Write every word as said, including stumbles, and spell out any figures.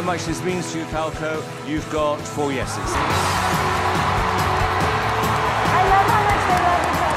how much this means to you, Falco, you've got four yeses.